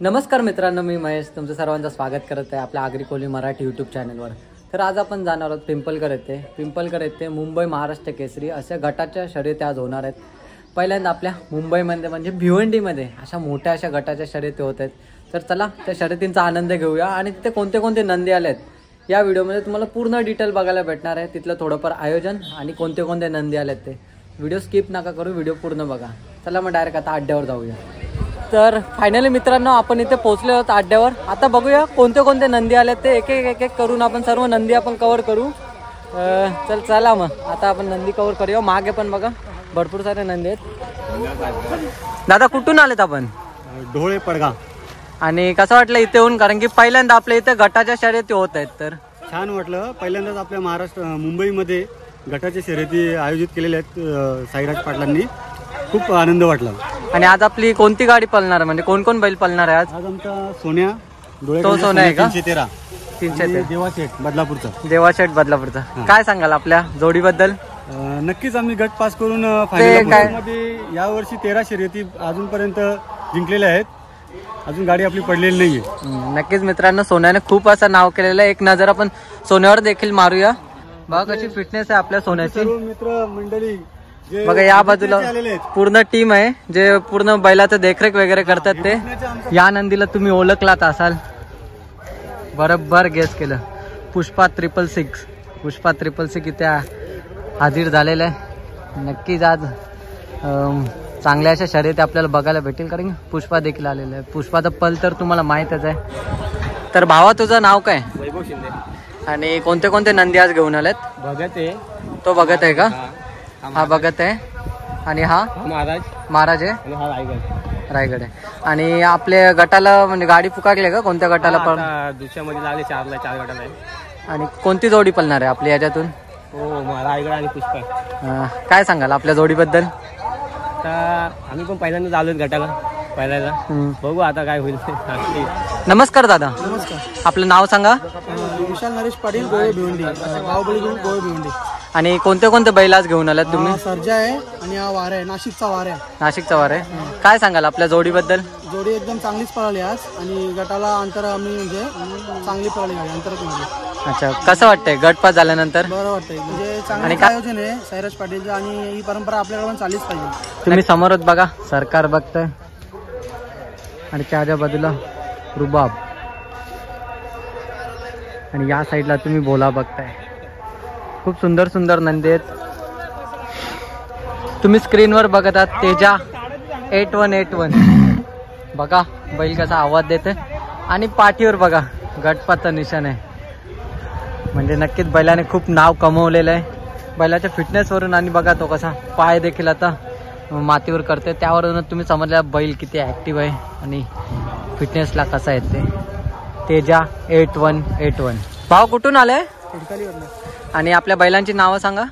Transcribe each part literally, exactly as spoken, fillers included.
नमस्कार मित्रांनो, मी महेश तुमचं सर्वांचं स्वागत करत आहे आपल्या आगरी कोली मराठी यूट्यूब चॅनलवर। तर आज आपण जाणार आहोत पिंपलकर येथे पिंपलकर येथे मुंबई महाराष्ट्र केसरी अशा गटाच्या शर्यती आज होणार आहेत। पहिल्यांदा आपल्या मुंबईमध्ये म्हणजे भिवंडीमध्ये अशा मोठ्या अशा गटाच्या शर्यती होत आहेत। तर चला त्या शर्यतींचा आनंद घेऊया आणि तिथे कोणते कोणते नंदी आले आहेत या व्हिडिओमध्ये तुम्हाला पूर्ण डिटेल बघायला भेटणार आहे। तिथलं थोडंफार आयोजन आणि कोणते कोणते नंदी आले आहेत ते व्हिडिओ स्किप नका करू, व्हिडिओ पूर्ण बघा। चला मग डायरेक्ट आता अड्ड्यावर जाऊया। तर फायनली मित्रांनो आपण इथे पोहोचले आहोत अड्ड्यावर। आता बघूया कोणते कोणते नंदी आले ते एक एक एक एक करून आपण सर्व नंदी आपण कव्हर करू। चल चला मग आता आपण नंदी कव्हर करूया। मागे पण बघा भरपूर सारे नंदी आहेत। दादा कुठून आलेत आपण? ढोळे पडगा। आणि कसं वाटलं इथे येऊन? कारण की पहिल्यांदा आपल्या इथे गटाच्या शर्यती होत आहेत। तर छान वाटलं, पहिल्यांदाच आपल्या महाराष्ट्र मुंबईमध्ये गटाच्या शर्यती आयोजित केलेल्या आहेत साईराज पाटलांनी, खूप आनंद वाटला। आणि आज आपली कोणती गाडी पळणार म्हणजे कोण कोण बैल पळणार आहे आज? आज आमचा सोन्या तो सोन्या आहे का? तीनशे तेरा तीनशे तेरा देवाशेठ बदलापूरचा देवाशेठ बदलापूरचा। काय सांगाल आपल्या जोडीबद्दल? नक्कीच आम्ही गट पास करून फायनल मध्ये या वर्षी तेरा शर्यती अजूनपर्यंत जिंकलेल्या आहेत, अजून गाडी आपली पडलेली नाहीये। नक्कीच मित्रांनो सोन्याने खूप असं नाव केलेलं आहे। एक नजर आपण सोन्यावर देखील मारूया। बघा कशी फिटनेस आहे आपल्या सोन्याची। मित्र मंडळी बघा या बाजूला पूर्ण टीम आहे जे पूर्ण बैलाचं देखरेख वगैरे करतात ते। या नंदीला तुम्ही ओळखलात असाल, बरोबर गेस केलं। Pushpa triple six Pushpa triple six इथे हाजीर झालेलं आहे। नक्कीच आज चांगल्या अशा शर्यती आपल्याला बघायला भेटेल, कारण पुष्पा देखील आलेलं आहे। पुष्पाचा पल तर तुम्हाला माहीतच आहे। तर भावा तुझं नाव काय? वैभव शिंदे। आणि कोणते कोणते नंदी आज घेऊन आलेत? भगत आहे तो भगत आहे का? हा भगत आहे। आणि हा महाराज महाराज आहे आणि हा रायगड रायगड आहे। आणि आपल्या गटाला म्हणजे गाडी पुकारली का? कोणत्या गटाला पण? दुसऱ्यामध्ये लागले चारला चार गटाला आहे। आणि कोणती जोडी पळणार आहे आपली याच्यातून? हो रायगड आणि पुष्पा। काय सांगाल आपल्या जोडीबद्दल? तर आम्ही पण पहिल्यांदा आलोय गटाला पहिल्यांदा, बघू आता काय होईल। नमस्कार दादा। नमस्कार। आपलं नाव सांगा? विशाल नरेश पाटील, गोळे भिवंडी, बाहुबली गोळे भिवंडी। आणि कोणते कोणते बैल आज घेऊन आलात तुम्ही? सर्जा आहे आणि हा वार आहे, नाशिकचा वार आहे। नाशिकचा वार आहे। काय सांगाल आपल्या जोडीबद्दल? जोडी एकदम चांगलीच पळाली आज आणि गटाला अंतर आम्ही म्हणजे चांगली पळाली गाडी अंतरात मध्ये। अच्छा, कसं वाटतंय गट पास झाल्यानंतर? बरं वाटतंय, म्हणजे चांगलं आयोजन आहे साईराज पाटीलचं आणि ही परंपरा आपल्याकडे पण चाललीच पाहिजे। तुम्ही समोरच बघा सरकार बघतंय आणि त्याच्या बाजूला रुबाब आणि या साईडला तुम्ही बोला बघताय। खूप सुंदर सुंदर नंदी आहेत। तुम्ही स्क्रीनवर बघत आहात Teja eight one eight one. बघा बैल कसा आवाज देते आणि पाठीवर बघा गटपाचं निशाण आहे। म्हणजे नक्कीच बैलाने खूप नाव कमवलेलं आहे बैलाच्या फिटनेसवरून। आणि बघा तो कसा पाय देखील आता मातीवर करते, त्यावरून तुम्ही समजल्या बैल किती ॲक्टिव्ह आहे आणि फिटनेसला कसा येते। Teja eight one eight one. भाव कुठून आले? आणि आपल्या बैलांची नावं सांगा?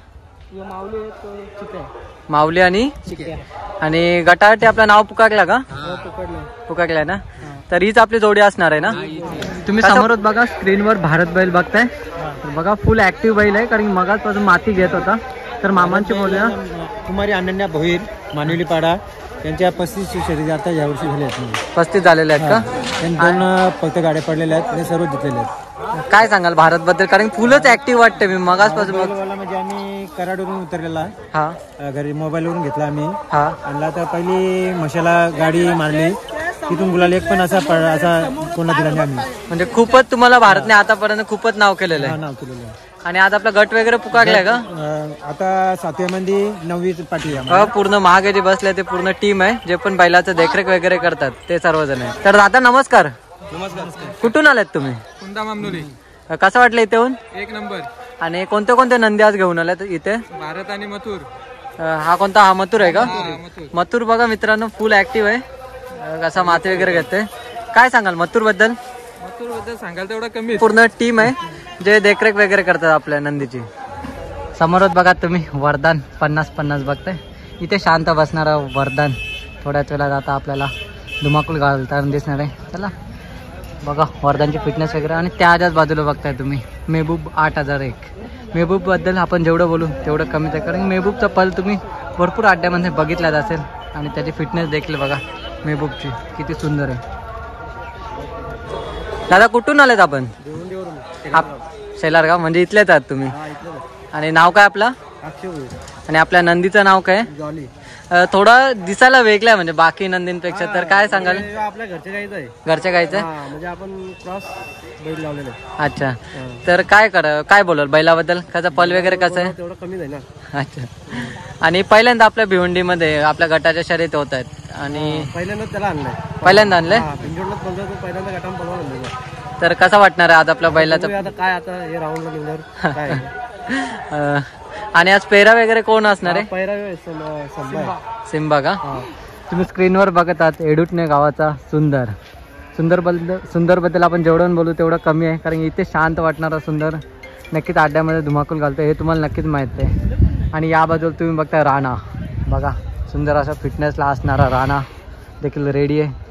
माऊली आणि आणि गटासाठी आपलं नाव पुकारलं का? पुकारलंय ना? तर हीच आपली जोडी असणार आहे ना? तुम्ही समोरच बघा स्क्रीनवर भारत बैल बघताय। बघा फुल ऍक्टिव्ह बैल आहे, कारण मगाचपासून माती घेत होता। तर मामांची बोलूया। कुमारी अनन्या भोईर मानवलीपाडा त्यांच्या पस्तीस शर्यती आता यावर्षी झाल्या आहेत। पस्तीस झालेले आहेत का? दोन फक्त गाड्या पडलेल्या आहेत आणि सर्व जिंकलेले आहेत। काय सांगाल भारत बद्दल? कारण फुलच ऍक्टिव्ह वाटते मी मगाचपासून। म्हणजे आम्ही कराडवरून उतरलेला, हा घरी मोबाईलवरून घेतला आम्ही, हा आणला तर पहिली मशाला गाडी मारली, तिथून गुलाल एक पण असा असा कोणा दिला नाही आम्ही। म्हणजे खूपच तुम्हाला भारतने आतापर्यंत खूपच नाव केलेलं आहे। नाव केलेलं आहे। आणि आज आपला गट वगैरे पुकारलाय का? आता सातव्या मध्ये नववी पाठी पूर्ण महागे जे बसले ते पूर्ण टीम आहे जे पण बैलाचं देखरेख वगैरे करतात ते सर्वजण आहे। तर दादा नमस्कार। नमस्कार। कुठून आलेत तुम्ही? कुंदा मामनोली। कसं वाटलं इथे येऊन? एक नंबर। आणि कोणते कोणते नंदी आज घेऊन आलेत इथे? भारत आणि मथुर। हा कोणता? हा मथुर आहे का? मथुर बघा मित्रांनो फुल ऍक्टिव्ह आहे, कसा माती वगैरे घेते। काय सांगाल मथुर बद्दल? मथुर बद्दल सांगाल तेवढा कमी। पूर्ण टीम आहे जे देखरेख वगैरे करतात आपल्या नंदीची। समोरच बघा तुम्ही वरदान पन्नास पन्नास बघताय। इथे शांत बसणारा वरदान थोड्याच वेळात आता आपल्याला धुमाकूळ घालताना दिसणार आहे। चला बघा वरदानची फिटनेस वगैरे। आणि त्याच्याच बाजूला बघताय तुम्ही मेहबूब आठ हजार एक। मेहबूब बद्दल आपण जेवढं बोलू तेवढं कमीच आहे, कारण मेहबूबचा पल तुम्ही भरपूर अड्ड्यामध्ये बघितलाच असेल आणि त्याची फिटनेस देखील बघा मेहबूबची किती सुंदर आहे। दादा कुठून आलेत आपण? शेलारगाव म्हणजे इथलेच आहात तुम्ही. आणि नाव काय आपलं? आणि आपल्या नंदीचं नाव काय? थोडा दिसायला वेगळा आहे म्हणजे बाकी नंदींपेक्षा, तर काय सांगाल? आपल्या घरच्या गाईचं आहे. घरच्या गाईचं म्हणजे आपण क्रॉस बैल लावलेलं आहे. अच्छा, तर काय कर काय बोलाल बैलाबद्दल? त्याचा पल वगैरे कसं आहे? तेवढं कमी आहे ना. अच्छा, आणि पहिल्यांदा आपल्या भिवंडीमध्ये आपल्या गटाच्या शर्यती होत आहेत आणि पहिल्यांदाच त्याला आणलंय. पहिल्यांदा आणलंय. पहिल्यांदा गटाम पळवून आणलं. तर कसं वाटणार आहे आज आपल्या बैलाचं? आता काय आता हे राऊंडला निघणार काय. आणि आज पेरा वगैरे कोण असणार आहे? पहिला सिम्बा का? तुम्ही स्क्रीनवर बघत आहात एडुटणे गावाचा सुंदर. सुंदर बद्दल सुंदर बद्दल आपण जेवढं बोलू तेवढं कमी आहे, कारण इथे शांत वाटणारा सुंदर नक्कीच अड्ड्यामध्ये धुमाकूल घालतो हे तुम्हाला नक्कीच माहिती आहे. आणि या बाजूला तुम्ही बघताय राणा. बघा सुंदर असा फिटनेसला असणारा राणा देखील रेडी आहे.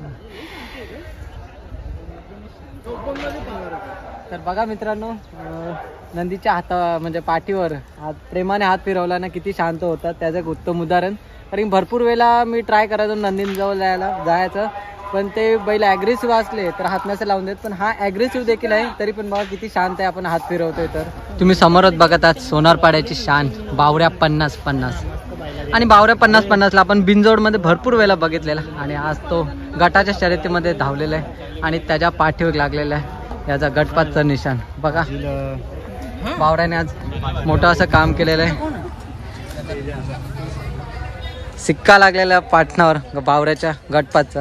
तर बघा मित्रांनो, नंदीच्या हाता म्हणजे पाठीवर हात प्रेमाने हात फिरवला ना किती शांत होतात, त्याचं एक उत्तम उदाहरण. कारण भरपूर वेळेला मी ट्राय करायचो नंदींजवळ जायला जायचं, पण ते बैल ॲग्रेसिव्ह असले तर हात नसे लावून देत, पण हा ॲग्रेसिव्ह देखील आहे तरी पण बघा किती शांत आहे, आपण हात फिरवतोय. तर तुम्ही समोरच बघत आहात सोनारपाड्याची शान बावऱ्या पन्नास पन्नास. आणि बावऱ्या पन्नास पन्नासला आपण बिनजोडमध्ये भरपूर वेळेला बघितलेला आणि आज तो गटाच्या शर्यतीमध्ये धावलेला आहे आणि त्याच्या पाठीवर लागलेला आहे याचा गटपातचं निशाण. बघा बावऱ्याने आज मोठं असं काम केलेलं आहे. सिक्का लागलेला पाटणावर बावऱ्याच्या गटपातचा.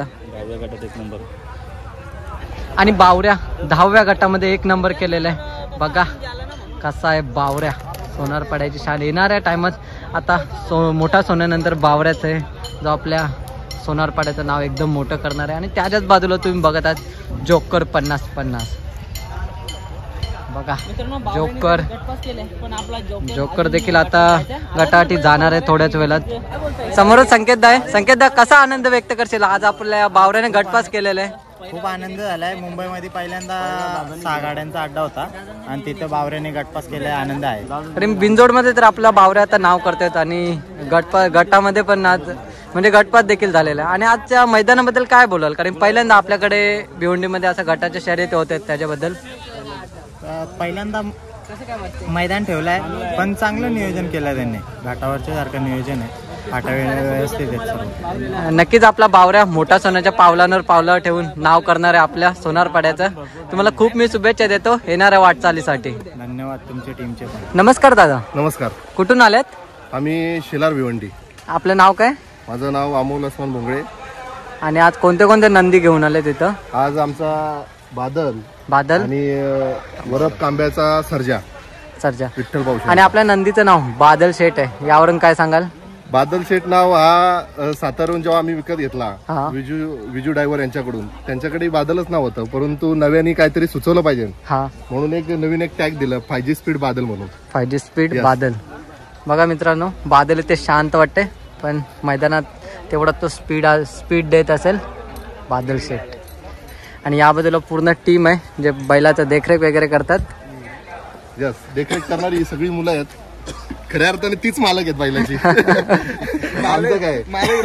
आणि बावऱ्या दहाव्या गटामध्ये एक नंबर केलेला आहे. बघा कसा आहे बावऱ्या, सोनारपाड्याची शान. येणाऱ्या टायमात आता सो मोठा सोन्यानंतर बावऱ्याच आहे जो आपल्या सोनारपाड्याचं नाव एकदम मोठं करणार आहे. आणि त्याच्याच बाजूला तुम्ही बघत आहात जोकर पन्नास पन्नास. बघा जोकर जोकर देखील आता गटाटी जाणार आहे थोड्याच वेळात. समोरच संकेत आहे. संकेत दा, कसा आनंद व्यक्त करशील आज आपल्या बावऱ्याने गटपास केलेला आहे? खूप आनंद झालाय. मुंबईमध्ये पहिल्यांदा सहा गाड्यांचा अड्डा होता आणि तिथं बावऱ्याने गटपास केलाय. आनंद आहे. कारण बिनजोडमध्ये तर आपला बावऱ्या आता नाव करतात आणि गटपा गटामध्ये पण आज म्हणजे गटपात देखील झालेला आहे. आणि आजच्या मैदानाबद्दल काय बोलाल? कारण पहिल्यांदा आपल्याकडे भिवंडीमध्ये असं गटाच्या शर्यती होत आहेत, त्याच्याबद्दल पहिल्यांदा मैदान ठेवलंय पण चांगलं नियोजन केलं त्यांनी. घाटावरच्या सारखं नियोजन आहे. फाटा व्यवस्थित आहेत सर्व. नक्कीच आपला बावऱ्या मोठा सोन्याच्या पावलांवर पावलं ठेवून नाव करणार आहे आपल्या सोनारपाड्याचं. तुम्हाला खूप मी शुभेच्छा देतो येणाऱ्या वाटचालीसाठी. धन्यवाद तुमच्या टीमचे पण. नमस्कार दादा. नमस्कार. कुठून आल्यात? आम्ही शेलार भिवंडी. आपलं नाव काय? माझं नाव अमोल अस्मान भोंगळे. आणि आज कोणते कोणते नंदी घेऊन आले तिथं? आज आमचा बादल बादल आणि वरद कांब्याचा सर्जा सर्जा विठ्ठल भाऊ. आणि आपल्या नंदीचं नाव बादल शेठ आहे, यावरून काय सांगाल? बादल शेठ नाव हा सातारून जेव्हा आम्ही विकत घेतला हा. विजू विजू ड्रायव्हर यांच्याकडून, त्यांच्याकडे बादलच नाव होतं, परंतु नव्याने काहीतरी सुचवलं पाहिजे हा म्हणून एक नवीन एक टॅग दिलं फाय जी स्पीड बादल म्हणून. Five G speed Yes. Badal. बघा मित्रांनो, बादल ते शांत वाटते पण मैदानात तेवढा तो स्पीड स्पीड देत असेल बादल शेठ. आणि या बाजूला पूर्ण टीम आहे जे बैलाचं देखरेख वगैरे करतात. यस, देखरेख करणारी ही सगळी मुलं आहेत. खऱ्या अर्थाने तीच मालक आहेत बैलाची. आमचं काय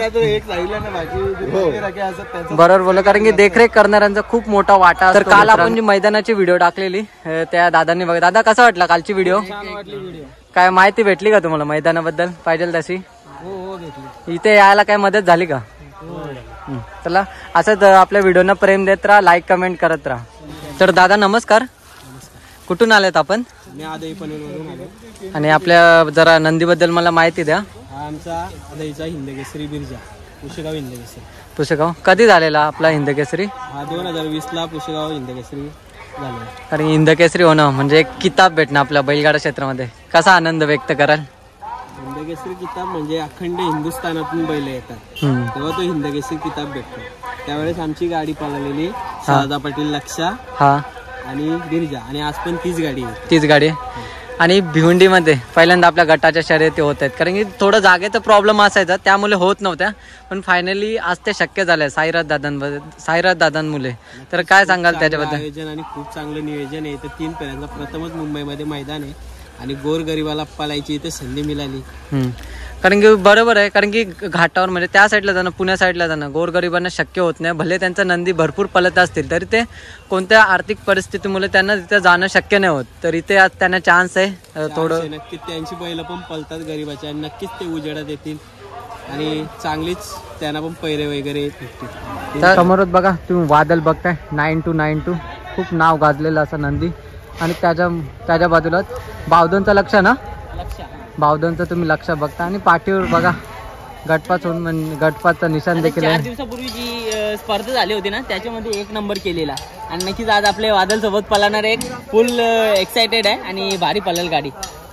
बरोबर बोल, कारण की देखरेख करणाऱ्यांचा खूप मोठा वाटा असतो. तर काल आपण जी मैदानाची व्हिडिओ टाकलेली त्या दादांनी बघा. दादा कसा वाटला कालची व्हिडिओ? काय माहिती भेटली का तुम्हाला मैदानाबद्दल पाहिजे तशी? इथे यायला काय मदत झाली का? चला असंच आपल्या व्हिडिओना प्रेम देत राहा, लाईक कमेंट करत राहा. तर दादा नमस्कार. कुठून आलेत आपण? मी आदई पनवेलवरून आलो. आणि आपल्या जरा नंदीबद्दल मला माहिती द्या. हा आमचा आदईचा हिंदकेसरी बिरजा, पुशेगाव हिंदकेसरी. पुशेगाव कधी झालेला आपला हिंदकेसरी? हा दोन हजार वीस ला पुशेगाव हिंदकेसरी झाला. कारण हिंदकेसरी होणं म्हणजे एक किताब भेटणं आपल्या बैलगाडा क्षेत्रामध्ये. कसा आनंद व्यक्त कराल? हिंदकेसरी किताब म्हणजे अखंड हिंदुस्थानातून बैल येतात तेव्हा तो हिंदकेसरी किताब भेटतो. त्यावेळेस आमची गाडी पळालेली शहादा पाटील लक्षा हा आणि बिरजा, आणि आज पण तीच गाडी आहे. तीच गाडी. आणि भिवंडीमध्ये पहिल्यांदा आपल्या गटाच्या शर्यती होत आहेत, कारण की थोडं जागेचा प्रॉब्लेम असायचा त्यामुळे होत नव्हत्या, पण फायनली आज ते शक्य झालंय साईराज दादांबद्दल साईराज दादांमुळे. तर काय सांगाल त्याच्याबद्दल? आयोजन आणि खूप चांगलं नियोजन आहे. तर तीन पेऱ्यांचा प्रथमच मुंबईमध्ये मैदान आहे आणि गोरगरिबाला पळायची इथे संधी मिळाली. कारण की बरोबर आहे, कारण की घाटावर म्हणजे त्या साईडला जाणं, पुण्या साईडला जाणं गोरगरिबांना शक्य होत नाही. भले त्यांचा नंदी भरपूर पलत असतील तरी ते कोणत्या आर्थिक परिस्थितीमुळे त्यांना तिथे जाणं शक्य नाही होत. तर इथे आज त्यांना चान्स आहे थोडं. नक्कीच त्यांची बैल पण पलतात गरीबाच्या आणि नक्कीच ते उजेडात येतील आणि चांगलीच त्यांना पण पैरे वगैरे भेटतील. तर समोरच बघा तुम्ही वादल बघताय, नाईन टू नाईन टू खूप नाव गाजलेलं असं नंदी. आणि त्याच्या त्याच्या बाजूलाच बावधनचं लक्ष ना, बावधनचं तुम्ही लक्ष बघता. आणि पाठीवर बघा गटपास होऊन म्हणजे गटपासचं निशाण देखील चार आहे. दिवसापूर्वी जी स्पर्धा झाली होती ना त्याच्यामध्ये एक नंबर केलेला आणि नक्कीच आज आपल्या वादल सोबत पळणार एक फुल एक्साइटेड आहे आणि भारी पळेल गाडी.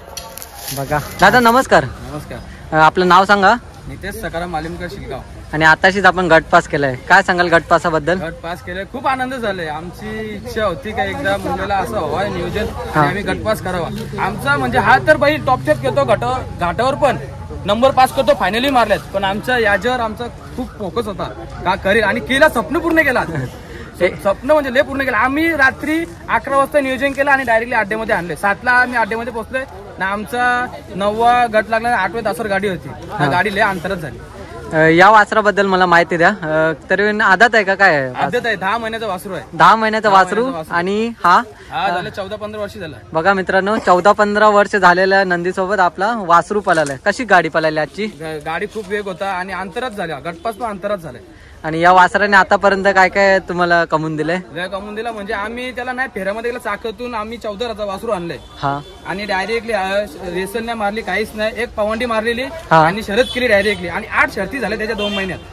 बघा दादा नमस्कार. नमस्कार. आपलं नाव सांगा. नितेश सकाराम मालिमकर शिलगाव. आणि आताशीच आपण गटपास केलाय, काय सांगाल गटपासाबद्दल? गट पास केले, खूप आनंद झाले. आमची इच्छा होती का एकदा मुंबईला असं हवा नियोजन आणि आम्ही गट पास करावा. आमचा म्हणजे हा तर बाई टॉप शॉट घेतो घाटावर, घाटावर पण नंबर पास करतो, फायनली मारल्यात. पण आमच्या याच्यावर आमचा खूप फोकस होता का करेल आणि केला, स्वप्न पूर्ण केला. स्वप्न म्हणजे लय पूर्ण केलं. आम्ही रात्री अकरा वाजता नियोजन केलं आणि डायरेक्टली अड्ड्यामध्ये आणले. सातला आम्ही अड्ड्यामध्ये पोहोचलोय ना. आमचा नववा गट लागला, आठव्या तासावर गाडी होती. गाडी लय अंतरात झाली. या वासराबद्दल मला माहिती द्या. तरी आदात आहे का काय? आदत आहे, दहा महिन्याचा वासरू आहे. दहा महिन्याचा वासरू. आणि हा हा झालं चौदा पंधरा वर्ष झाला. बघा मित्रांनो, चौदा पंधरा वर्ष झालेल्या नंदी सोबत आपला वासरू पळालाय. कशी गाडी पळाली आजची? गाडी खूप वेग होता आणि अंतरात झाल्या, गटपास पण अंतरात झालाय. आणि या वासराने आतापर्यंत काय काय तुम्हाला कमवून दिलंय? वेळ कमवून दिला म्हणजे आम्ही त्याला नाही फेऱ्यामध्ये गेला, चाकातून आम्ही चौदा राजा वासरू आणलंय. हा. आणि डायरेक्टली रेसल नाही मारली, काहीच नाही. एक पवंडी मारलेली आणि शर्यत केली डायरेक्टली आणि आठ शर्ती झाल्या त्याच्या दोन महिन्यात.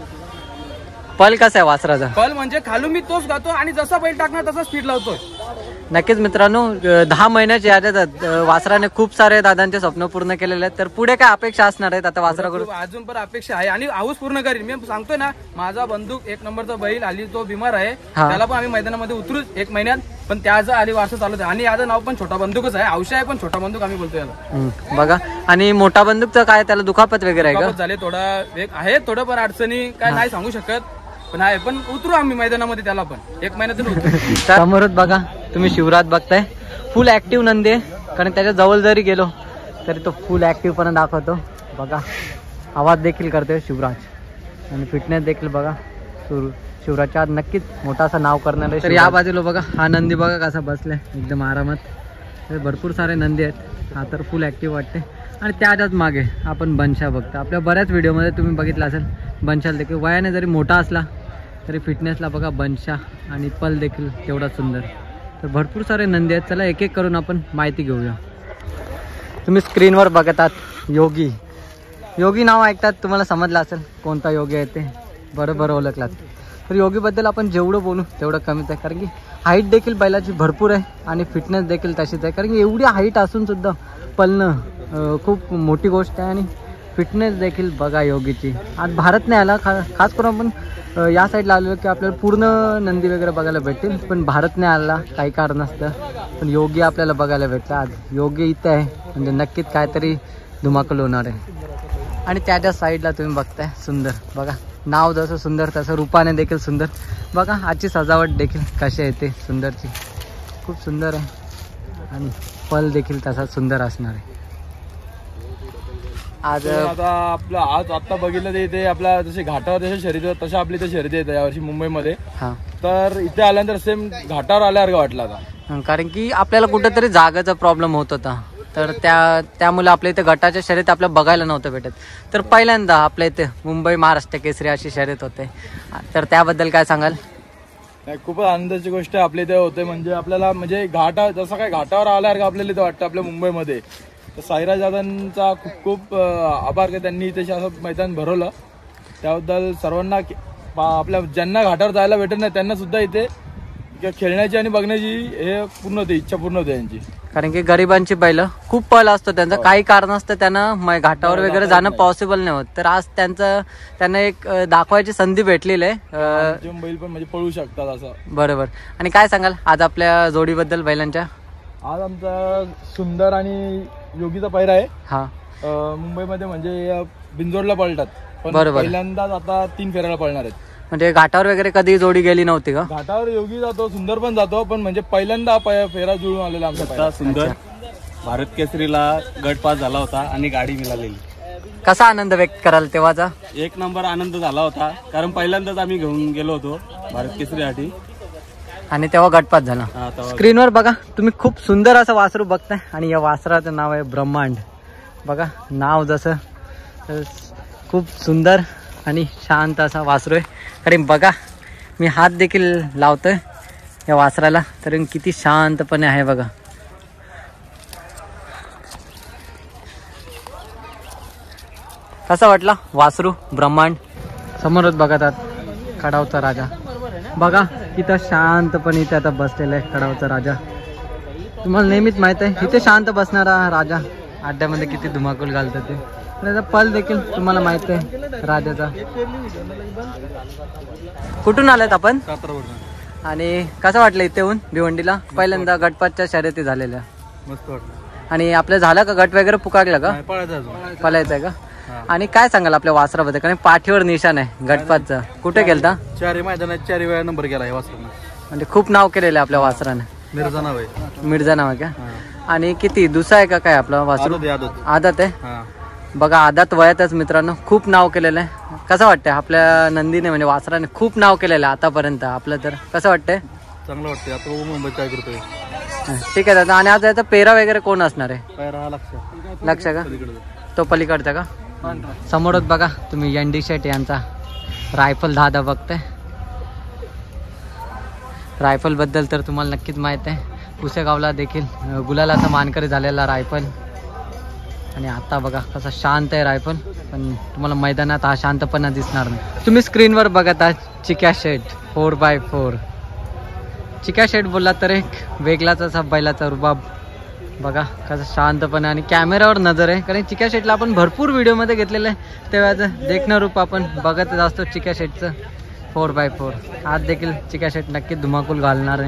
पल कसा आहे वासराचा? पल म्हणजे खालून मी तोच गातो आणि जसा बैल टाकणार तसा स्पीड लावतोय. नक्कीच मित्रांनो, दहा महिन्याच्या याच्यात वासराने खूप सारे दादांचे स्वप्न पूर्ण केलेले आहेत. तर पुढे काय अपेक्षा असणार आहेत आता वासराकडून? अजून पण अपेक्षा आहे आणि हाऊस पूर्ण करीन. मी सांगतोय ना, माझा बंदूक एक नंबरचा बैल आली, तो बिमार आहे. त्याला पण आम्ही मैदानामध्ये उतरू एक महिन्यात. पण त्याचं आली वारसा चालू आहे आणि याचं नाव पण छोटा बंदूकच आहे. औषध आहे पण छोटा बंदूक आम्ही बोलतोय याला. बघा. आणि मोठा बंदूकचं काय, त्याला दुखापत वगैरे आहे का? झाले थोडा वेग आहे, थोडं पण अडचणी काय नाही सांगू शकत. पण आहे, पण उतरू आम्ही मैदानामध्ये त्याला पण एक महिन्यातून. समोरच बघा तुम्ही शिवराज बघताय, फुल ऍक्टिव्ह नंदी आहे. कारण त्याच्या जवळ जरी गेलो तरी तो फुल ऍक्टिव्ह पण दाखवतो. बघा आवाज देखील करतोय शिवराज आणि फिटनेस देखील बघा. शिवराजच्या आज नक्कीच मोठा असं नाव करणार आहे. तर या बाजूला बघा हा नंदी बघा कसा बसलाय एकदम आरामात. भरपूर सारे नंदी आहेत. हा तर फुल ऍक्टिव्ह वाटते. आणि त्याच्याच मागे आपण बनशा बघतो. आपल्या बऱ्याच व्हिडिओमध्ये तुम्ही बघितलं असेल बनशाला देखील वयाने जरी मोठा असला तरी फिटनेसला बघा बनशा आणि पल देखील तेवढा सुंदर. तर भरपूर सारे नंदी आहेत. चला एक एक करून आपण माहिती घेऊया. तुम्ही स्क्रीनवर बघतात योगी. योगी नाव ऐकतात तुम्हाला समजलं असेल कोणता योगी आहे ते. बरोबर ओळखलात. तर योगीबद्दल आपण जेवढं बोलू तेवढं कमीच आहे. कारण की हाईट देखील बैलाची भरपूर आहे आणि फिटनेस देखील तशीच आहे. कारण की एवढी हाईट असून सुद्धा पळणं खूप मोठी गोष्ट आहे. आणि फिटनेस देखील बघा योगीची. आज भारत नाही आला, खा खास करून आपण या साईडला आलो की आपल्याला पूर्ण नंदी वगैरे बघायला भेटतील. पण भारत नाही आला काही कारण असतं. पण योगी आपल्याला बघायला भेटतं. आज योगी इथे आहे म्हणजे नक्कीच काहीतरी धुमाकूल होणार आहे. आणि त्याच्या साईडला तुम्ही बघताय सुंदर. बघा नाव जसं सुंदर तसं रूपाने देखील सुंदर. बघा आजची सजावट देखील कशी येते सुंदरची, खूप सुंदर आहे. आणि पल देखील तसा सुंदर असणार आहे. आज आता आपलं आज आता बघितलं ते इथे आपल्या जसे घाटावर जसे शर्यती होतात तशा आपली इथे शर्यती येतात यावर्षी मुंबईमध्ये. हा. तर इथे आल्यानंतर सेम घाटावर आल्यासारखं वाटलं आता. कारण की आपल्याला कुठेतरी जागेचा प्रॉब्लेम होत होता. तर त्या त्यामुळे आपल्या इथे गटाच्या शर्यत आपल्याला बघायला नव्हतं भेटत. तर पहिल्यांदा आपल्या इथे मुंबई महाराष्ट्र केसरी अशी शर्यत होते. तर त्याबद्दल काय सांगाल? नाही, खूपच आनंदाची गोष्ट आपल्या इथे होते. म्हणजे आपल्याला म्हणजे घाटा जसं काय घाटावर आल्यासारखं आपल्याला इथे वाटतं आपल्या मुंबईमध्ये. तर साईराज दादांचा खूप खूप आभार की त्यांनी इथे असं मैदान भरवलं. त्याबद्दल सर्वांना आपल्या ज्यांना घाटावर जायला भेटत नाही त्यांना सुद्धा इथे खेळण्याची आणि बघण्याची हे पूर्ण होते, इच्छा पूर्ण होते यांची. कारण की गरिबांची बैल खूप पळ असतो त्यांचं. काही कारण असतं त्यांना घाटावर वगैरे जाणं पॉसिबल नाही होत. तर आज त्यांचं त्यांना एक दाखवायची संधी भेटलेली आहे. बैल पण म्हणजे पळू शकतात असं. बरोबर. आणि काय सांगाल आज आपल्या जोडीबद्दल बैलांच्या? आज आमचा सुंदर आणि योगीचा पैरा आहे. हा. मुंबईमध्ये म्हणजे बिंजोडला पळतात. पण बरोबर. पहिल्यांदाच आता तीन फेऱ्याला पळणार आहेत. म्हणजे घाटावर वगैरे कधी जोडी गेली नव्हती का? घाटावर योगी जातो, सुंदर पण जातो, पण म्हणजे पहिल्यांदा फेरा जुळून आलेला आमचा सुंदर भारत केसरीला गट पास झाला होता आणि गाडी मिळालेली. कसा आनंद व्यक्त कराल तेव्हाचा? एक नंबर आनंद झाला होता, कारण पहिल्यांदाच आम्ही घेऊन गेलो होतो भारत केसरीसाठी आणि तेव्हा गटपात झाला. स्क्रीनवर बघा तुम्ही खूप सुंदर असं वासरू बघताय आणि या वासराचं नाव आहे ब्रह्मांड. बघा नाव जसं खूप सुंदर आणि शांत असा वासरू आहे. कारण बघा मी हात देखील लावतोय या वासराला, तर किती शांतपणे आहे बघा. कसा वाटला वासरू ब्रह्मांड? समोरच बघतात खडावचा राजा. बघा इथं शांतपणे इथे आता बसलेला आहे खडावचा राजा. तुम्हाला नेहमीच माहित आहे इथे शांत बसणारा राजा अड्ड्यामध्ये किती धुमाकूल घालतात ते. त्याचा पल देखील तुम्हाला माहित आहे राजाचा. कुठून आलात आपण? आणि कसं वाटलं इथे येऊन भिवंडीला? पहिल्यांदा गटपातच्या शर्यती झालेल्या. मस्त वाटलं. आणि आपलं झालं का गट वगैरे पुकारलं का? पळायचं आहे का? आणि काय सांगाल आपल्या वासराबद्दल? कारण पाठीवर निशाण आहे गटपातचं. कुठे गेलता? चारही मैदानात चारही वेळा नंबर गेला आहे वासरानं. म्हणजे खूप नाव केलेलं आहे आपल्या वासरानं. मिर्झा नाव आहे. मिर्झा नाव आहे का? आणि किती दुसरा आहे का काय आपलं वासरू? आदत आहे. बघा आदत वयातच मित्रांनो खूप नाव केलेलं आहे. कसं वाटतंय आपल्या नंदीने म्हणजे वासराने खूप नाव केलेलं आहे आतापर्यंत आपलं, तर कसं वाटतंय? चांगलं वाटतंय. आता मुंबईत काय करतोय. ठीक आहे दादा. आणि आज याचा पेरा वगैरे कोण असणार आहे? लक्ष लक्ष का? तो पलीकडचा का? समोरच बघा तुम्ही एनडी शेट यांचा रायफल दादा बघताय. रायफल बद्दल तर तुम्हाला नक्कीच माहित आहे. पुसेगावला देखील गुलालाचा मानकरी झालेला रायफल. आणि आता बघा कसा शांत आहे रायफल, पण तुम्हाला मैदानात हा शांतपणा दिसणार नाही. तुम्ही स्क्रीनवर बघत आहात Chikya Shet four by four. Chikya Shet बोलला तर एक वेगळाच असा बैलाचा रुबाब. बघा कसं शांतपणे आणि कॅमेरावर नजर आहे. कारण चिक्या शेटला आपण भरपूर व्हिडिओमध्ये घेतलेलं आहे, तेव्हाचं देखणं रूप आपण बघतच असतो चिक्या शेटचं फोर बाय फोर. आज देखील चिक्या शेट नक्कीच धुमाकूल घालणार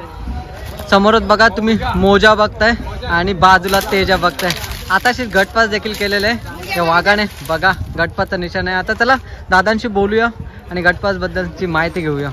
आहे. समोरच बघा तुम्ही मोजा बघताय आणि बाजूला तेजा बघताय. आताशी गटपास देखील केलेलं आहे त्या वाघाने. बघा गटपासचा निशाण आहे. आता चला दादांशी बोलूया आणि गटपास बद्दलची माहिती घेऊया.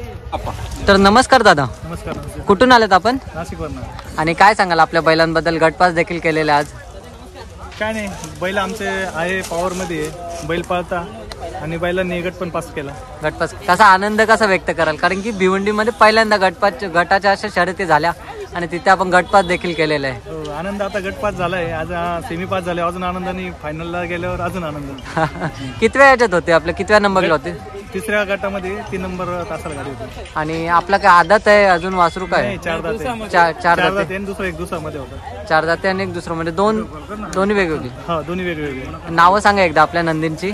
तर नमस्कार दादा. नमस्कार. कुठून आलेत आपण? नाशिकवरनं. आणि काय सांगाल आपल्या बैलांबद्दल? गटपास देखील केलेले आज. काय नाही, बैल आमचे आहे पॉवर मध्ये आहे. बैल पाळता आणि बैलांनी गट पण पास केला. गटपास कसा आनंद कसा व्यक्त कराल? कारण की भिवंडीमध्ये पहिल्यांदा गटपास गटाच्या अशा शर्यती झाल्या आणि तिथे आपण गटपास देखील केलेला आहे. आनंद आता गट पास झालाय. आज सेमी पास झाले. अजून आनंदाने फायनलला गेल्यावर अजून आनंद. कितव्या याच्यात होते आपल्या? कितव्या नंबरला होते? तिसऱ्या गटामध्ये तीन नंबर तासाला गाडी होती. आणि आपला काय आदत आहे अजून वासरू काय? चार दाते. चार चार दाते. दुसरा एक दुसरा मध्ये होता. चार दाते आणि एक दुसरं म्हणजे दोन दोन्ही वेगवेगळी. हा दोन्ही वेगवेगळे. नावं सांगा एकदा आपल्या नंदींची.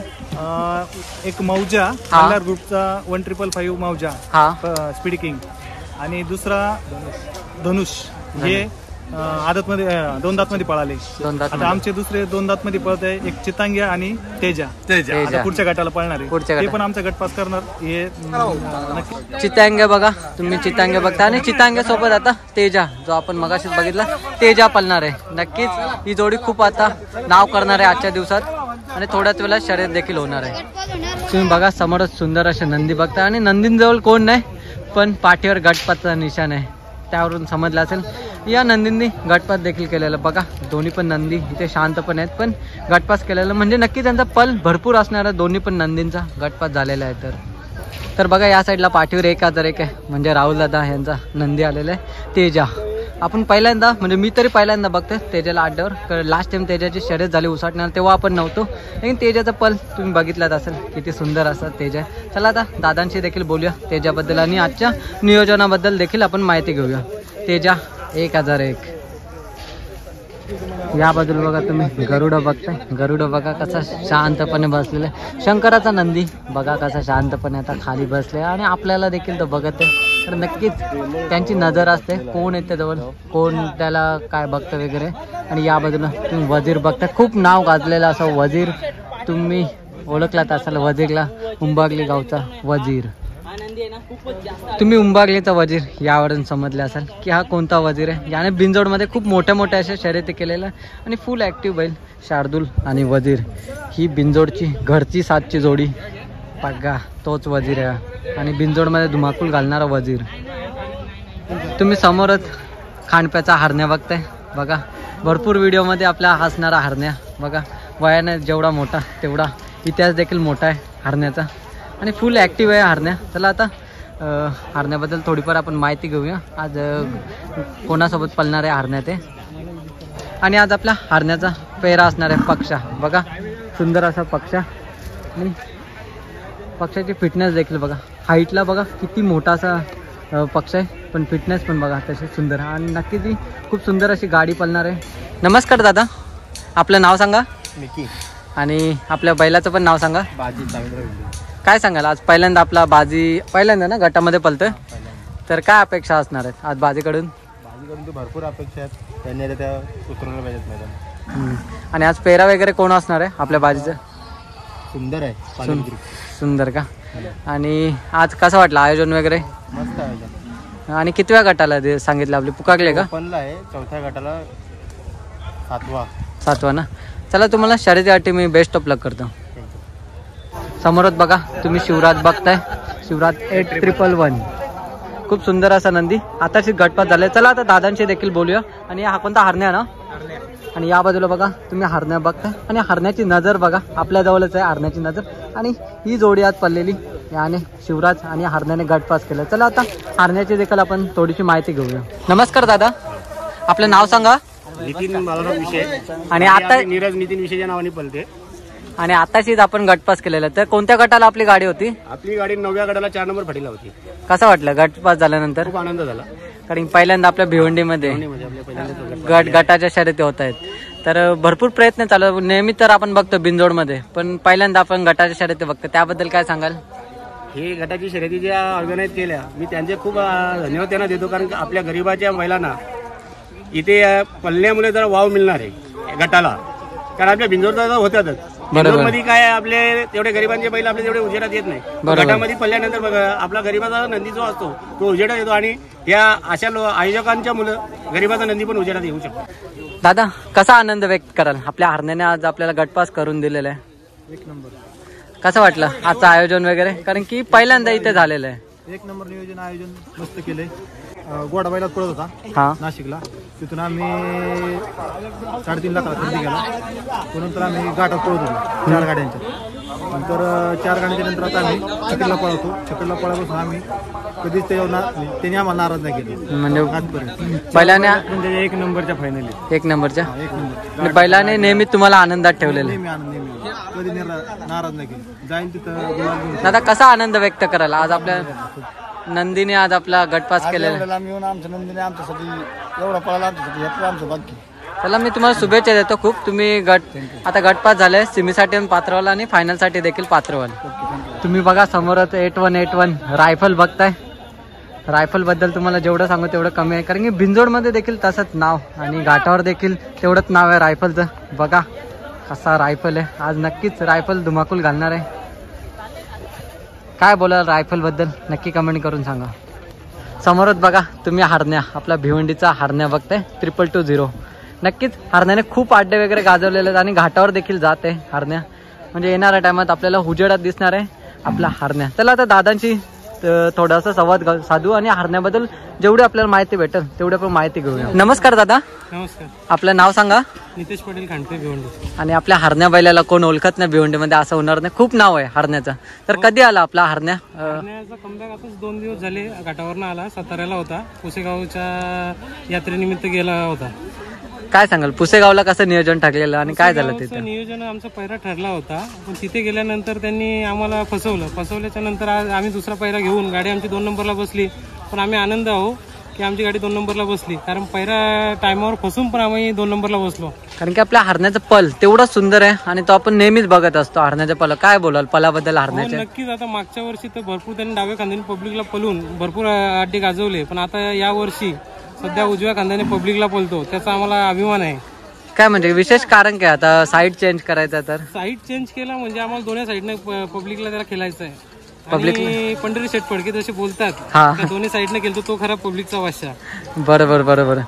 एक मौजा कल्याण ग्रुपचा वन ट्रिपल फाईव्ह मौजा हा स्पीड किंग, आणि दुसरा धनुष हे आदत मध्ये दोन दात मध्ये पळाले. दोन दात. आता आमचे दुसरे दोन दात मध्ये पळत आहे एक चितांग्या आणि तेजा. तेजा पुढच्या गटाला पळणार आहे. पुढच्या ते पण आमचा गट पास करणार. हे चितांगे बघा तुम्ही चितांगे बघता आणि चितांगे सोबत आता तेजा जो आपण मगाशीच बघितला तेजा पळणार आहे. नक्कीच ही जोडी खूप आता नाव करणार आहे आजच्या दिवसात आणि थोड्याच वेळा शर्यत देखील होणार आहे. तुम्ही बघा समोरच सुंदर असे नंदी बघता आणि नंदींजवळ कोण नाही पण पाठीवर गटपातचा निशाण आहे, त्यावरून समजलं असेल. या नंदींनी गटपास देखील केलेलं. बघा दोन्ही पण नंदी इथे शांत पण आहेत पण गटपास केलेलं म्हणजे नक्की त्यांचा पल भरपूर असणारा दोन्ही पण नंदींचा गटपास झालेला आहे. तर तर बघा या साईडला पाठीवर एक हजार एक आहे म्हणजे राहुल दादा यांचा नंदी आलेला आहे तेजा. आपण पहिल्यांदा म्हणजे मी तरी पहिल्यांदा बघतोय तेजाला अड्ड्यावर. लास्ट टाइम तेजाची शर्यत झाली उसाटणार तेव्हा आपण नव्हतो, लेकिन तेजाचा पल तुम्ही बघितलाच असेल किती सुंदर असं तेजा. चला आता दादांशी देखील बोलूया तेजाबद्दल आणि आजच्या नियोजनाबद्दल देखील आपण माहिती घेऊया. तेजा एक हजार एक. या बाजूला बघा तुम्ही गरुड बघताय. गरुड बघा कसा शांतपणे बसलेला आहे. शंकराचा नंदी बघा कसा शांतपणे आता खाली बसले आणि आपल्याला देखील तो बघत आहे. तर नक्कीच त्यांची नजर असते कोण येते जवळ, कोण त्याला काय बघतं वगैरे. आणि या बाजूला तुम्ही वजीर बघता. खूप नाव गाजलेलं असं वजीर. तुम्ही ओळखलात असाल वजीरला, उंबागली गावचा वजीर. तुम्ही उंबागलीचा वजीर यावरून समजले असाल की हा कोणता वजीर आहे. याने बिंजोडमध्ये खूप मोठ्या मोठ्या अशा शर्यती केलेल्या आणि फुल ॲक्टिव्ह बैल शार्दूल आणि वजीर ही बिंजोडची घरची सातची जोडी. बघा तोच वजीर आहे आणि बिंजोडमध्ये धुमाकूल घालणारा वजीर. तुम्ही समोरच खांडप्याचा हरण्या बघताय. बघा भरपूर व्हिडिओमध्ये आपला हसणारा हरण्या. बघा वयाने जेवढा मोठा तेवढा इतिहास देखील मोठा आहे हरण्याचा आणि फुल ॲक्टिव्ह आहे हरण्या. चला आता अं, हरण्याबद्दल थोडीफार आपण माहिती घेऊया. आज अं, कोणासोबत पळणार आहे हरण्या ते, आणि आज आपला हरण्याचा पेहरा असणार आहे पक्षा. बघा सुंदर असा पक्षा आणि पक्षाची फिटनेस देखील बघा. हाईटला बघा किती मोठा असा अं, पक्ष आहे, पण फिटनेस पण बघा तशी सुंदर, आणि नक्की ती खूप सुंदर अशी गाडी पळणार आहे. नमस्कार दादा, आपलं नाव सांगा. मिकी आणि आपल्या बैलाचं पण नाव सांगा. बाजी चांगलं. काय सांगाल आज पहिल्यांदा आपला बाजी पहिल्यांदा ना गटामध्ये पळतोय, तर काय अपेक्षा असणार आहेत आज बाजीकडून? बाजीकडून तर भरपूर अपेक्षा आहेत, त्यांनी आता त्या उतरवलं पाहिजेत मैदान. हम्म. आणि आज पेहरा वगैरे कोण असणार आहे आपल्या बाजीचं? सुंदर आहे. सुं- सुंदर का? आणि आज कसं वाटलं आयोजन वगैरे? मस्त आहे. आणि कितव्या गटाला ते सांगितलं आपले पुकारले का? ओपनला आहे, चौथ्या गटाला सातवा. सातवा ना. चला तुम्हाला शर्यतीसाठी मी बेस्ट ऑफ लक करतो. समोरच बघा तुम्ही शिवराज बघताय, शिवराज एट ट्रिपल वन, खूप सुंदर असा नंदी. आताची गटपात झाले. चला आता दादांशी देखील बोलूया. आणि हा कोणता हरण्या ना, आणि या बाजूला बघा तुम्ही हरण्या बघताय, आणि हरण्याची नजर बघा आपल्या जवळच आहे हरण्याची नजर. आणि ही जोडी आज पडलेली याने शिवराज आणि हरण्याने गटपास केलं. चला आता हरण्याची देखील आपण थोडीशी माहिती घेऊया. नमस्कार दादा, आपलं नाव सांगा. नितीन बालाराव विषय आणि आता नीरज नितीन विषयच्या नावाने पळते. आणि आताशीच आपण गटपास केलेला, तर कोणत्या गटाला आपली गाडी होती? आपली गाडी नवव्या गटाला चार नंबर फाटीला होती. कसं वाटलं गटपास झाल्यानंतर? खूप आनंद झाला. कारण पहिल्यांदा आपल्या भिवंडीमध्ये म्हणजे आपल्या पहिल्यांदा गट गटाच्या शर्यती होत आहेत, तर भरपूर प्रयत्न चालू. नेहमी तर आपण बघतो बिनजोडमध्ये, पण पहिल्यांदा आपण गटाच्या शर्यती बघतो, त्याबद्दल काय सांगाल? हे गटाची शर्यती ज्या ऑर्गनाईज केल्या, मी त्यांचे खूप अं, धन्यवाद त्यांना देतो. कारण आपल्या गरीबाच्या महिलांना इथे अं, पळण्यामुळे जरा वाव मिळणार आहे गटाला. कारण आपल्या बिंजोर होत्यातच. मध्ये काय आपले तेवढे गरिबांचे बैल आपले तेवढे उजेडात येत नाही. गटामध्ये पडल्यानंतर बघा आपला गरीबाचा नंदी जो असतो तो उजेडात येतो, आणि या अशा लो आयोजकांच्या मुलं गरीबाचा नंदी पण उजेडात येऊ शकतो. दादा कसा आनंद व्यक्त कराल? आपल्या हरण्याने आज आपल्याला गटपास करून दिलेला आहे. एक नंबर कसं वाटलं आजचं आयोजन वगैरे? कारण की पहिल्यांदा इथे झालेलं आहे. एक नंबर नियोजन आयोजन मस्त केलंय. गोडा बैलात पळत होता हा नाशिकला, तिथून आम्ही साडेतीन लाखाला खरेदी केला. त्यानंतर आम्ही घाटात पळत होतो चार गाड्यांच्या. नंतर चार गाड्यांच्या नंतर आता आम्ही छकडला पळवतो. छकडला पळापासून आम्ही कधीच ते त्यांनी आम्हाला नाराज नाही केले म्हणजे आजपर्यंत. बैलाने म्हणजे एक नंबरच्या फायनली एक नंबरच्या एक नंबर आणि बैलाने नेहमी तुम्हाला आनंदात ठेवलेलं आहे. नेहमी आनंद नेहमी कधी निरा- नाराज नाही केली. जाईन तिथं गुलाल घेऊन. दादा कसा आनंद व्यक्त कराल आज आपल्या नंदीने आज आपला गटपास केलेला? आम्ही येऊन आमच्या नंदीने आमच्यासाठी एवढा पळाला, आमच्यासाठी हे आमचं बाकी. चला मी तुम्हाला शुभेच्छा देतो खूप. तुम्ही गट आता गटपास झाले, सिमीसाठी पात्रवाला आणि फायनलसाठी देखील पात्रवाला. तुम्ही बघा समोरच eight one eight one rifle बघताय. रायफल बद्दल तुम्हाला जेवढं सांगू तेवढं कमी आहे, कारण की बिंजोडमध्ये देखील तसंच नाव आणि घाटावर देखील तेवढंच नाव आहे रायफलचं. बघा कसा रायफल आहे, आज नक्कीच रायफल धुमाकूल घालणार आहे. काय बोलाल रायफल बद्दल नक्की कमेंट करून सांगा. समोरच बघा तुम्ही हरण्या, आपला भिवंडीचा हरण्या बघताय ट्रिपल टू झिरो. नक्कीच हरण्याने खूप आड्डे वगैरे गाजवलेले आहेत आणि घाटावर देखील जात आहे हरण्या. म्हणजे येणाऱ्या टायमात आपल्याला उजेडात दिसणार आहे आपला हरण्या. चला आता दादांची थोडासा संवाद साधू आणि हरण्याबद्दल जेवढी आपल्याला माहिती भेटेल तेवढी आपण माहिती घेऊया. नमस्कार दादा. नमस्कार. आपलं नाव सांगा. नितेश पाटील खांडते भिवंडी. आणि आपल्या हरण्या बैलाला कोण ओळखत नाही भिवंडीमध्ये असं होणार नाही, खूप नाव आहे हरण्याचं. तर कधी आला आपला हरण्या? हरण्याचा कमबॅक आताच दोन दिवस झाले. घाटावरनं आला, साताऱ्याला होता, पुसेगावच्या यात्रेनिमित्त गेला होता. काय सांगाल पुसेगावला कसं नियोजन टाकलेलं आणि काय झालं तिथे? नियोजन आमचा पहिरा ठरला होता, पण तिथे गेल्यानंतर त्यांनी आम्हाला फसवलं. फसवल्याच्या नंतर आज आम्ही दुसरा पहिरा घेऊन गाडी आमची दोन नंबरला बसली. पण आम्ही आनंद आहो की आमची गाडी दोन नंबरला बसली, कारण पहिरा टायमावर फसून पण आम्ही दोन नंबरला बसलो. कारण की आपल्या हरण्याचं पल तेवढं सुंदर आहे आणि तो आपण नेहमीच बघत असतो हरण्याचं पल. काय बोलाल पलाबद्दल हरण्याच्या? नक्कीच. आता मागच्या वर्षी तर भरपूर त्यांनी डाव्या खांद्याने पब्लिकला पलून भरपूर अड्डे गाजवले, पण आता या वर्षी सध्या उजव्या खांद्याने पब्लिकला पलतो, त्याचा आम्हाला अभिमान आहे. काय म्हणजे विशेष कारण काय आता साईड चेंज करायचा? तर साईड चेंज केला म्हणजे आम्हाला दोन्ही साईडने पब्लिकला त्याला खेळायचं आहे. आणि पंढरी शेठ फडके जसे बोलतात हा त्या दोन्ही साईडने केलं तो खरा पब्लिकचा वाशा. बरोबर बरोबर.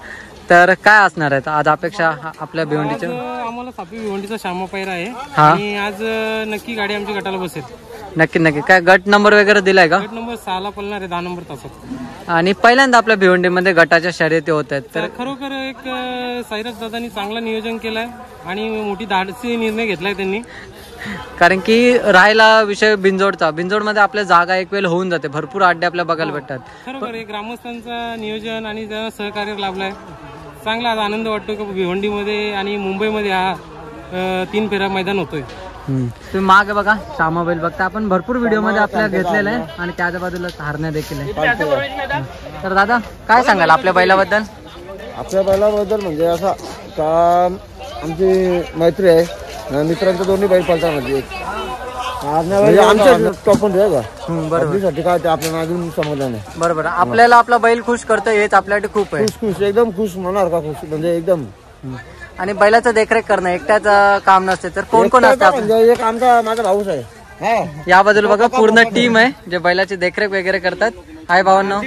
तर काय असणार आहेत आज अपेक्षा आपल्या भिवंडीच्या? आम्हाला सापी भिवंडीचा श्यामा पैरा आहे हा. आणि आज नक्की गाडी आमची गटाला बसेल. नक्की नक्की. काय गट नंबर वगैरे दिलाय का? गट नंबर सहाला पळणार आहे, दहा नंबर तासात. आणि पहिल्यांदा आपल्या भिवंडीमध्ये गटाच्या शर्यती होत आहेत, तर तर खरोखर एक सायरस दादांनी चांगलं नियोजन केलंय आणि मोठी धाडसी निर्णय घेतलाय त्यांनी. कारण की राहिला विषय बिंजोडचा, बिंजोडमध्ये आपल्या जागा एक वेळ होऊन जाते, भरपूर अड्डे आपल्या बघायला भेटतात. खरोखर एक ग्रामस्थांचा नियोजन आणि त्यांना सहकार्य लाभलाय. चांगला आज आनंद वाटतो की भिवंडीमध्ये आणि मुंबईमध्ये हा अ, तीन फेरा मैदान होतोय. तुम्ही मागे बघा श्यामा बैल बघता, आपण भरपूर व्हिडिओ मध्ये आपल्याला घेतलेलं आहे आणि त्याच्या बाजूला हारण्या देखील आहे. तर दादा काय सांगाल आपल्या बैलाबद्दल? आपल्या बैलाबद्दल म्हणजे असा का आमची मैत्री आहे, मित्रांच्या दोन्ही बैल पळतात म्हणजे आमच्या टॉपन रे का बरोबर काय ते आपल्याला अजून समजलं नाही. बरोबर. आपल्याला आपला बैल खुश करतो हेच आपल्यासाठी खूप आहे. खुश खुश एकदम खुश म्हणार का खुश म्हणजे एकदम. आणि बैलाचं देखरेख करणं एकट्याच काम नसते, तर कोण कोण असतं? म्हणजे एक आमचा माझा भाऊच आहे. या बाजूला बघा पूर्ण टीम आहे जे बैलाची देखरेख वगैरे करतात. हाय भावांनो.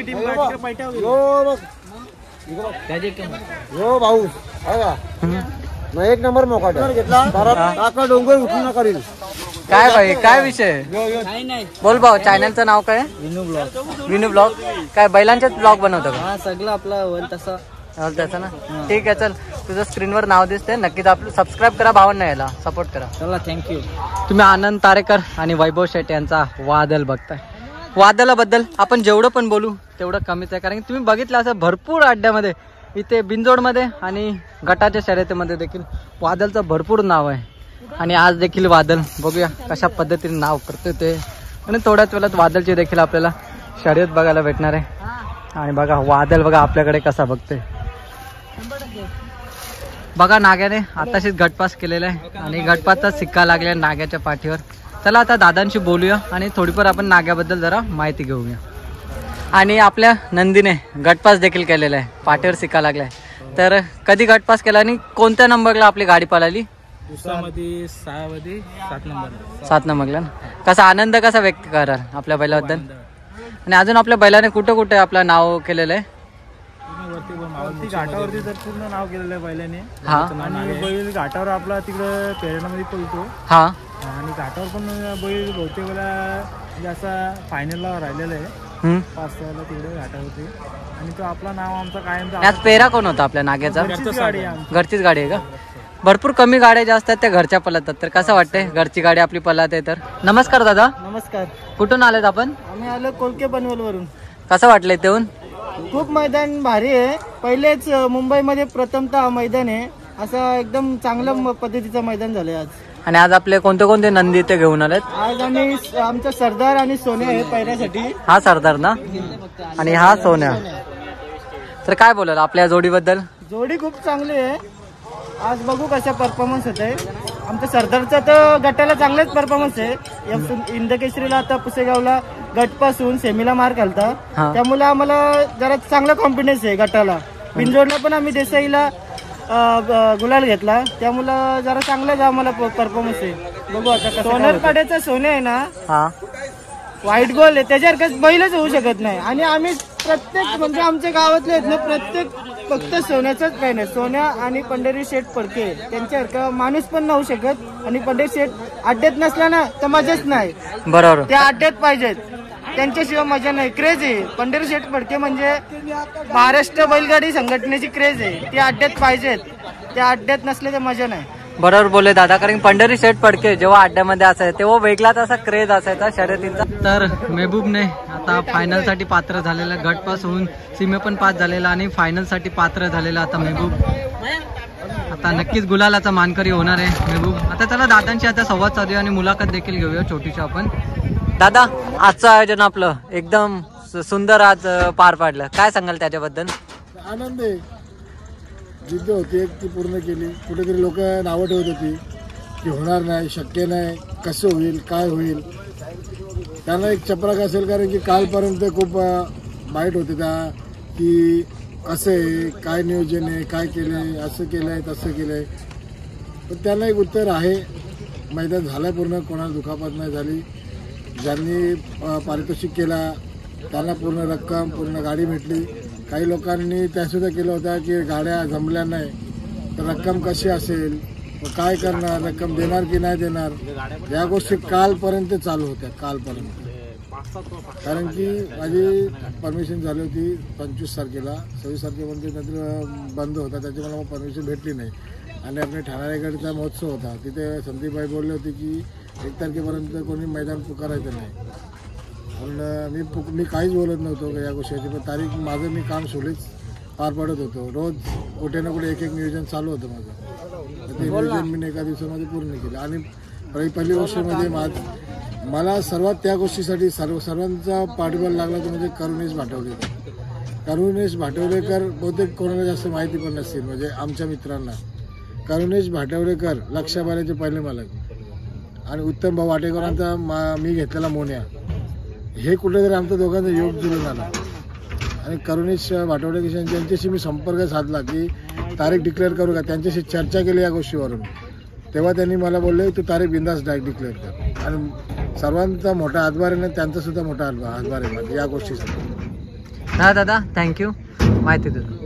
हो भाऊ मग एक नंबर मोका घेतला काका डोंगर उठून करील. काय भाई काय विषय? बोल भाऊ, चॅनलचं नाव काय? विनू ब्लॉग. विनू ब्लॉग. काय बैलांचेच ब्लॉग बनवतो का? हा सगळं आपला होईल तसं. त्याचं ना ठीक आहे. चल तुझं स्क्रीनवर नाव दिसते, नक्कीच आपलं सबस्क्राईब करा, भावांना याला सपोर्ट करा. चला थँक्यू. तुम्ही आनंद तारेकर आणि वैभव शेट यांचा वादल बघताय. वादलाबद्दल आपण जेवढं पण बोलू तेवढं कमीच आहे, कारण की तुम्ही बघितलं असं भरपूर अड्ड्यामध्ये इथे बिंजोडमध्ये आणि गटाच्या शर्यतीमध्ये देखील वादलचं भरपूर नाव आहे. आणि आज देखील वादल बघूया कशा पद्धतीने नाव करते ते, आणि थोड्याच वेळात वादलची देखील आपल्याला शर्यत बघायला भेटणार आहे. आणि बघा वादल बघा आपल्याकडे कसा बघते. बघा नाग्याने आताशीच गटपास केलेला आहे आणि गटपासचा सिक्का लागला नाग्याच्या पाठीवर. चला आता दादांशी बोलूया आणि थोडीफार आपण नाग्याबद्दल जरा माहिती घेऊया. आणि आपल्या नंदीने गटपास देखील केलेला आहे, पाठीवर सिक्का लागलाय. तर कधी गटपास केला आणि कोणत्या नंबरला आपली गाडी पळाली? दुसऱ्यामध्ये सहामध्ये सात नंबर सात नंबरला. कसा आनंद कसा व्यक्त कराल आपल्या बैलाबद्दल? आणि अजून आपल्या बैलाने कुठं कुठे आपलं नाव केलेलं आहे? घाटावरती तर पूर्ण नाव केलेलं आहे बैलाने. हा. आणि बैल घाटावर आपला तिकडं पेरणामध्ये पळतो. हा. आणि घाटावर पण बैल बहुतेक वेळा म्हणजे असा फायनलला राहिलेला आहे पाच सहाला तिकडे घाटावरती. आणि तो आपला नाव आमचा कायमचा. आज पेरा कोण होता आपल्या नाग्याचा? घरचीच गाडी आहे आमची. घरचीच गाडी आहे का? भरपूर कमी गाड्या ज्या असतात त्या घरच्या पळतात, तर कसं वाटतंय घरची गाडी आपली पळते तर? नमस्कार दादा. नमस्कार. कुठून आलेत आपण? आम्ही आलो कोलके बनवल वरून. कसं वाटलंय तेऊन? खूप मैदान भारी आहे. पहिलेच मुंबईमध्ये प्रथमतः मैदान आहे, असं एकदम चांगल्या म- पद्धतीचं मैदान झालंय आज. आणि आज आपले कोणते कोणते नंदी ते घेऊन आलेत? आज आम्ही स- आमचा सरदार आणि सोन्या आहे पहिल्यासाठी. हा सरदार ना, आणि हा सोन्या. तर काय बोलाल आपल्या जोडीबद्दल? जोडी खूप चांगली आहे. आज बघू कसा परफॉर्मन्स होत आहे. आमच्या सरदारचा तर गटाला चांगलाच परफॉर्मन्स आहे. या इंदकेसरीला आता पुसेगावला गटपासून सेमीला मार घालता, हा. त्यामुळे आम्हाला जरा चांगला कॉन्फिडन्स आहे गटाला. बिंजोडला पण आम्ही देसाईला अं, ग- गुलाल घेतला, त्यामुळं जरा चांगलाच आम्हाला परफॉर्मन्स आहे. बघू आता. सोनरपाड्याचा सोने आहे ना, हा. व्हाईट बॉल आहे, त्याच्यासारखं बैलच होऊ शकत नाही. आणि आम्ही प्रत्येक म्हणजे आमच्या गावातले आहेत ना, प्रत्येक फक्त सोन्याचाच फॅन आहे. सोन्या आणि पंढरी शेठ फडके त्यांच्यासारखं माणूस पण नव्हू शकत. आणि पंढरी शेठ अड्ड्यात नसला ना तर मजाच नाही. बरोबर. त्या अड्ड्यात पाहिजेत, त्यांच्याशिवाय मजा नाही. क्रेज आहे पंढरी शेठ फडके म्हणजे महाराष्ट्र बैलगाडी संघटनेची क्रेज आहे. ती अड्ड्यात पाहिजेत, त्या अड्ड्यात नसले तर मजा नाही. बरोबर बोलले दादा, कारण पंढरी शेठ फडके जेव्हा अड्ड्यामध्ये असायचे तेव्हा वेगळाच असा क्रेज असायचा शर्यतींचा. तर मेहबूबने आता फायनल साठी पात्र झालेला, गटपास होऊन सीमे पण पास झालेला आणि फायनल साठी पात्र झालेला आता मेहबूब. आता नक्कीच गुलालाचा मानकरी होणार आहे मेहबूब. आता चला दादांशी आता संवाद साधूया आणि मुलाखत देखील घेऊया छोटीशी आपण. दादा, आजचं आयोजन आपलं एकदम सु- सुंदर आज अं, पार पाडलं, काय सांगाल त्याच्याबद्दल? आनंद आहे. जिद्द होती एक ती पूर्ण केली. कुठेतरी लोक नावं ठेवत होती की होणार नाही, शक्य नाही, कसं होईल, काय होईल. त्यांना एक चपराक असेल, कारण की कालपर्यंत खूप वाईट होते त्या की कसं आहे, काय नियोजन आहे, काय केलं आहे, असं केलं आहे, तसं केलं आहे. पण त्यांना एक उत्तर आहे. मैदान झालं पूर्ण, कोणाला दुखापत नाही झाली. ज्यांनी अ, पारितोषिक केला त्यांना पूर्ण रक्कम, पूर्ण गाडी भेटली. काही लोकांनी त्यासुद्धा केलं होतं की गाड्या जमल्या नाही तर रक्कम कशी असेल, काय करणार, रक्कम देणार की नाही देणार, या गोष्टी कालपर्यंत चालू होत्या. कालपर्यंत कारण की माझी परमिशन झाली होती पंचवीस तारखेला, सव्वीस तारखेपर्यंत नंतर बंद होता, त्याच्यामुळे मला परमिशन भेटली नाही. आणि आपल्या ठाण्यागडचा महोत्सव होता, तिथे संदीपभाई बोलले होते की एक तारखेपर्यंत कोणी मैदान पुकारायचं नाही. पण मी पुक मी काहीच बोलत नव्हतो या गोष्टीची, पण तारीख माझं मी काम सोडीच पार पडत होतो. रोज कुठे ना कुठे एक एक नियोजन चालू होतं माझं. ते नियोजन मी एका दिवसामध्ये पूर्ण केलं. आणि पहिली गोष्ट म्हणजे माझ मला सर्वात त्या गोष्टीसाठी सर्व सर्वांचा पाठबळ लागला तो म्हणजे करुणेश भाटवलेकर. करुणेश भाटवलेकर बहुतेक कोणाला जास्त माहिती पण नसतील, म्हणजे आमच्या मित्रांना. करुणेश भाटवलेकर लक्षाबाल्याचे पहिले मालक आणि उत्तम भाऊ वाटेकरांचा मी घेतलेला मोन्या, हे कुठेतरी आमच्या दोघांचा योग जुळून आला. आणि करुणेश भाटवलेकर यांच्याशी मी संपर्क साधला की तारीख डिक्लेअर करू का, त्यांच्याशी चर्चा केली या गोष्टीवरून. तेव्हा त्यांनी मला बोलले तू तारीख बिंदास डायरेक्ट डिक्लेअर कर. आणि सर्वांचा मोठा हातभार आहे, त्यांचा सुद्धा मोठा हातभार आहे या गोष्टीसाठी. हा दादा, थँक्यू माहिती दिली.